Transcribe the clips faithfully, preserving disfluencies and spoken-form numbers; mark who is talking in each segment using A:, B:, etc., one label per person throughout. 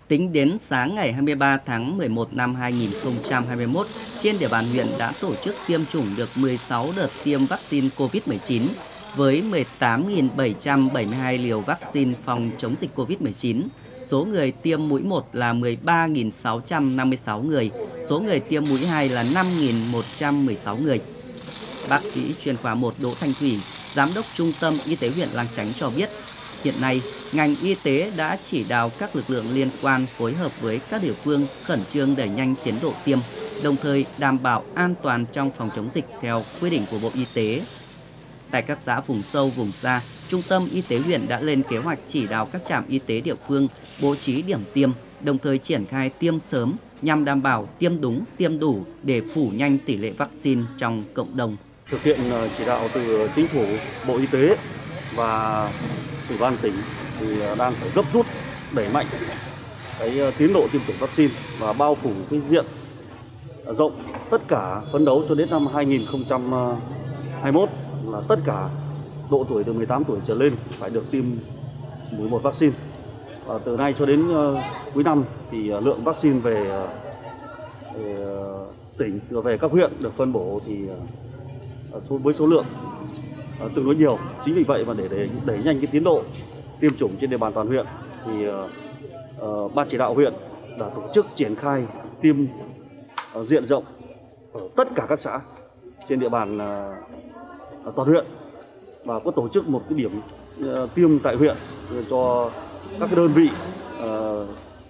A: Tính đến sáng ngày hai mươi ba tháng mười một năm hai nghìn không trăm hai mươi mốt, trên địa bàn huyện đã tổ chức tiêm chủng được mười sáu đợt tiêm vaccine Covid mười chín với mười tám nghìn bảy trăm bảy mươi hai liều vaccine phòng chống dịch Covid mười chín. Số người tiêm mũi một là mười ba nghìn sáu trăm năm mươi sáu người, số người tiêm mũi hai là năm nghìn một trăm mười sáu người. Bác sĩ chuyên khoa một Đỗ Thanh Thủy, Giám đốc Trung tâm Y tế huyện Lang Chánh cho biết, hiện nay, ngành y tế đã chỉ đạo các lực lượng liên quan phối hợp với các địa phương khẩn trương đẩy nhanh tiến độ tiêm, đồng thời đảm bảo an toàn trong phòng chống dịch theo quy định của Bộ Y tế. Tại các xã vùng sâu, vùng xa, Trung tâm Y tế huyện đã lên kế hoạch chỉ đạo các trạm y tế địa phương bố trí điểm tiêm, đồng thời triển khai tiêm sớm nhằm đảm bảo tiêm đúng, tiêm đủ để phủ nhanh tỷ lệ vaccine trong cộng đồng.
B: Thực hiện chỉ đạo từ Chính phủ, Bộ Y tế và Ủy ban tỉnh thì đang phải gấp rút đẩy mạnh cái tiến độ tiêm chủng vaccine và bao phủ cái diện rộng, tất cả phấn đấu cho đến năm hai nghìn không trăm hai mươi mốt là tất cả độ tuổi từ mười tám tuổi trở lên phải được tiêm mũi một vaccine. Và từ nay cho đến cuối năm thì lượng vaccine về, về tỉnh và về các huyện được phân bổ thì với số lượng tương đối nhiều. Chính vì vậy mà để, để đẩy nhanh cái tiến độ tiêm chủng trên địa bàn toàn huyện thì uh, ban chỉ đạo huyện đã tổ chức triển khai tiêm uh, diện rộng ở tất cả các xã trên địa bàn uh, toàn huyện, và có tổ chức một cái điểm uh, tiêm tại huyện cho các cái đơn vị uh,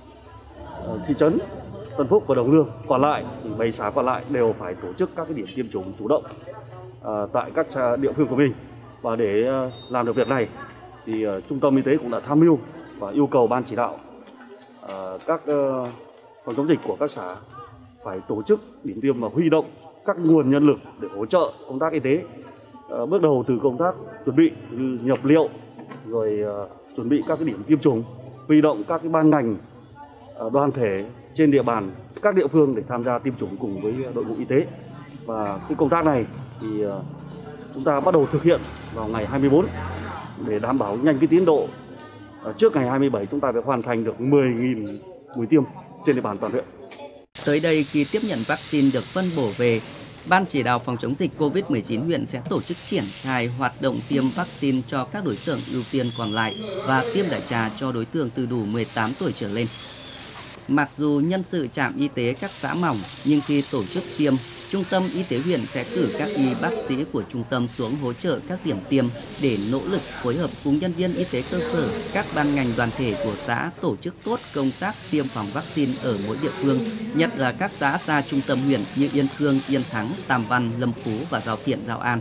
B: uh, thị trấn Tân Phúc và Đồng Lương. Còn lại thì bảy xã còn lại đều phải tổ chức các cái điểm tiêm chủng chủ động uh, tại các địa phương của mình. Và để uh, làm được việc này thì uh, Trung tâm Y tế cũng đã tham mưu và yêu cầu ban chỉ đạo uh, các uh, phòng chống dịch của các xã phải tổ chức điểm tiêm và huy động các nguồn nhân lực để hỗ trợ công tác y tế. Uh, bước đầu từ công tác chuẩn bị như nhập liệu, rồi uh, chuẩn bị các cái điểm tiêm chủng, huy động các cái ban ngành, uh, đoàn thể trên địa bàn các địa phương để tham gia tiêm chủng cùng với đội ngũ y tế. Và cái công tác này thì uh, chúng ta bắt đầu thực hiện vào ngày hai mươi tư để đảm bảo nhanh cái tiến độ. Trước ngày hai mươi bảy chúng ta phải hoàn thành được mười nghìn mũi tiêm trên địa bàn toàn huyện.
A: Tới đây, khi tiếp nhận vaccine được phân bổ về, Ban chỉ đạo phòng chống dịch Covid mười chín huyện sẽ tổ chức triển khai hoạt động tiêm vaccine cho các đối tượng ưu tiên còn lại và tiêm đại trà cho đối tượng từ đủ mười tám tuổi trở lên. Mặc dù nhân sự trạm y tế các xã mỏng, nhưng khi tổ chức tiêm, Trung tâm Y tế huyện sẽ cử các y bác sĩ của trung tâm xuống hỗ trợ các điểm tiêm để nỗ lực phối hợp cùng nhân viên y tế cơ sở, các ban ngành đoàn thể của xã tổ chức tốt công tác tiêm phòng vaccine ở mỗi địa phương, nhất là các xã xa trung tâm huyện như Yên Khương, Yên Thắng, Tam Văn, Lâm Phú và Giao Thiện, Giao An.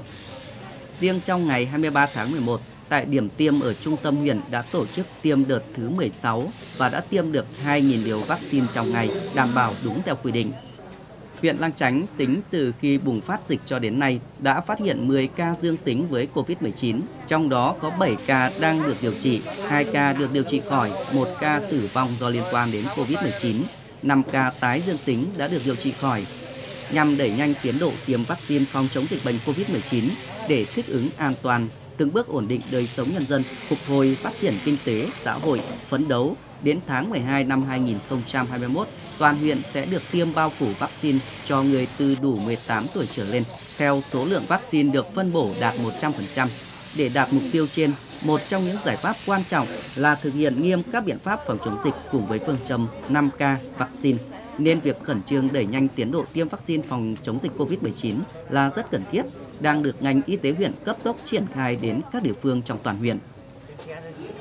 A: Riêng trong ngày hai mươi ba tháng mười một, tại điểm tiêm ở trung tâm huyện đã tổ chức tiêm đợt thứ mười sáu và đã tiêm được hai nghìn liều vaccine trong ngày, đảm bảo đúng theo quy định. Huyện Lang Chánh tính từ khi bùng phát dịch cho đến nay đã phát hiện mười ca dương tính với Covid mười chín, trong đó có bảy ca đang được điều trị, hai ca được điều trị khỏi, một ca tử vong do liên quan đến Covid mười chín, năm ca tái dương tính đã được điều trị khỏi. Nhằm đẩy nhanh tiến độ tiêm vaccine phòng chống dịch bệnh Covid mười chín để thích ứng an toàn, từng bước ổn định đời sống nhân dân, phục hồi phát triển kinh tế, xã hội, phấn đấu đến tháng mười hai năm hai nghìn không trăm hai mươi mốt, toàn huyện sẽ được tiêm bao phủ vaccine cho người từ đủ mười tám tuổi trở lên theo số lượng vaccine được phân bổ đạt một trăm phần trăm. Để đạt mục tiêu trên, một trong những giải pháp quan trọng là thực hiện nghiêm các biện pháp phòng chống dịch cùng với phương châm năm K vaccine. Nên việc khẩn trương đẩy nhanh tiến độ tiêm vaccine phòng chống dịch Covid mười chín là rất cần thiết, đang được ngành y tế huyện cấp tốc triển khai đến các địa phương trong toàn huyện.